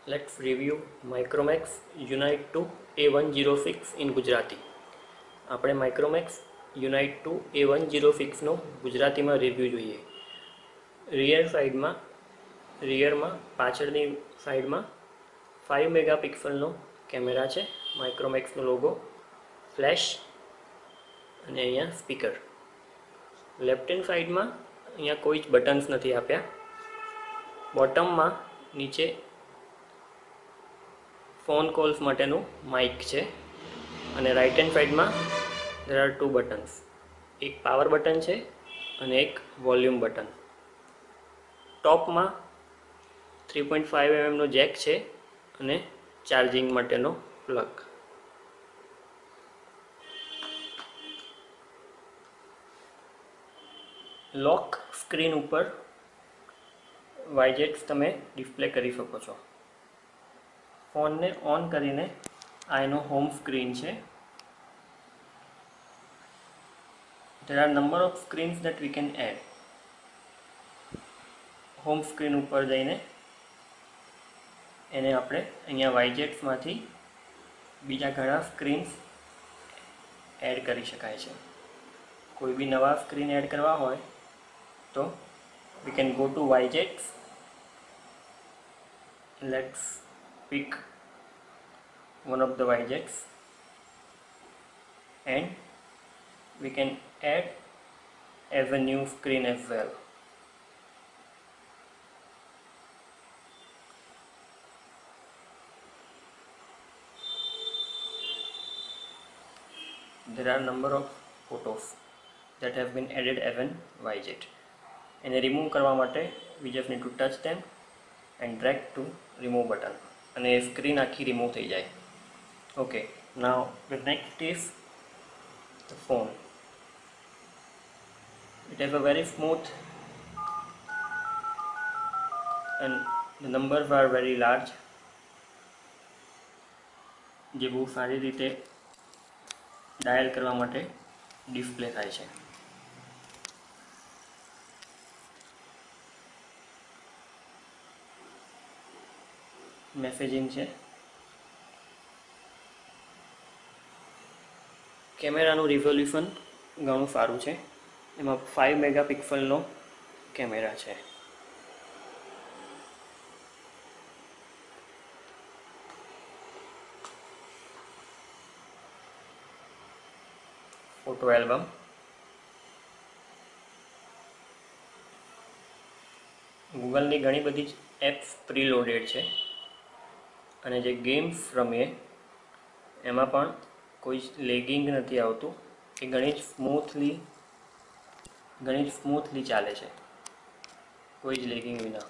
Let's review Micromax Unite 2 A106 in Gujarati. આપણે Micromax Unite 2 A106 નો ગુજરાતીમાં review જોઈએ. રિયરમાં પાછળની સાઈડમાં 5 મેગાપિક્સલનો કેમેરા છે, માઇક્રોમેક્સનો લોગો, ફ્લેશ અને અહીંયા સ્પીકર. લેફ્ટ હેન્ડ સાઈડમાં અહીંયા કોઈ જ બટન્સ નથી આપ્યા. બોટમમાં નીચે ફોન કોલ્સ માટેનું માઇક છે અને રાઈટ હેન્ડ સાઈડમાં there are two buttons. એક પાવર બટન છે અને એક વોલ્યુમ બટન. ટોપમાં 3.5 mm નો જેક છે અને ચાર્જિંગ માટેનો પ્લગ. લોક સ્ક્રીન ઉપર વાઇજેટ્સ તમે ડિસ્પ્લે કરી શકો છો. ફોનને ઓન કરીને આ એનો હોમ સ્ક્રીન છે. There are number of screens that we can add. Home screen ઉપર જઈને એને આપણે અહીંયા વાઇજેટ્સમાંથી બીજા ઘણા સ્ક્રીન્સ એડ કરી શકાય છે. કોઈ બી નવા સ્ક્રીન એડ કરવા હોય તો we can go to widgets. Let's pick one of the widgets and we can add as a new screen as well. There are number of photos that have been added as an widget. એને remove કરવા માટે we just need to touch them and drag to remove button અને screen આખી remove થઈ જાય. Okay, now the next is the phone. It has a very smooth and the numbers are very large. જે બહુ સારી રીતે dial કરવા માટે ડિસ્પ્લે થાય છે. મેસેજિંગ છે. કેમેરાનું રિઝોલ્યુશન ઘણું સારું છે. એમાં 5 મેગાપિક્સલનો કેમેરા છે. ફોટો એલ્બમ, ગૂગલની ઘણી બધી જ એપ્સ પ્રીલોડેડ છે અને જે ગેમ્સ રમીએ એમાં પણ કોઈ જ લેગિંગ નથી આવતું. એ ઘણી જ સ્મૂથલી ચાલે છે, કોઈ જ લેગિંગ વિના.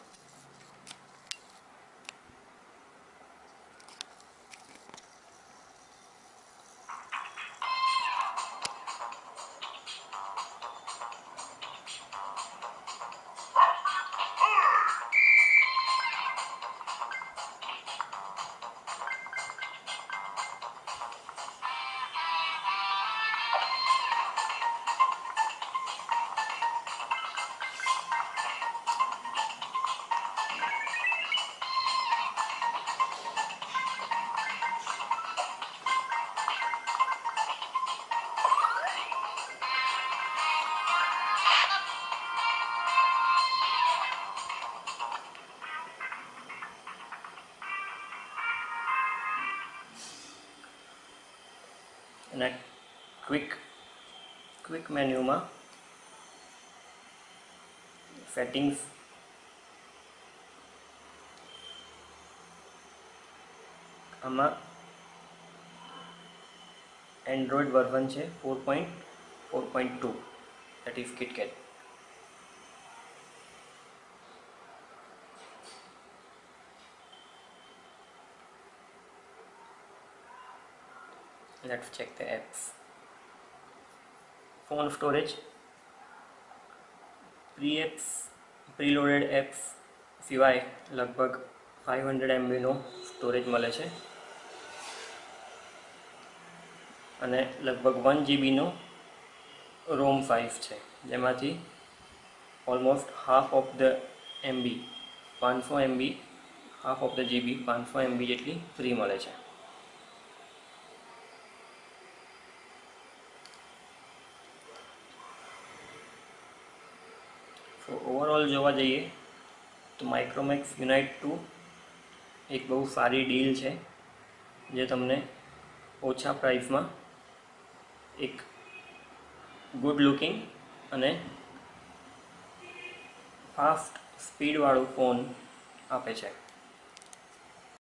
અને ક્વિક મેન્યુમાં સેટિંગ્સ, આમાં એન્ડ્રોઈડ વર્ઝન છે 4.4.2 that is KitKat. Let's check the apps. Phone storage, preloaded apps સિવાય લગભગ 500 MB નો સ્ટોરેજ મળે છે અને લગભગ 1 GB નો રોમ સાઇઝ છે, જેમાંથી almost half of the MB 500 MB half of the GB 500 MB જેટલી ફ્રી મળે છે. તો ઓવરઓલ જોવા જઈએ તો માઇક્રોમેક્સ યુનાઇટ 2 એક બહુ સારી ડીલ છે જે તમને ઓછા પ્રાઇસમાં એક ગુડ લુકિંગ અને ફાસ્ટ સ્પીડવાળું ફોન આપે છે.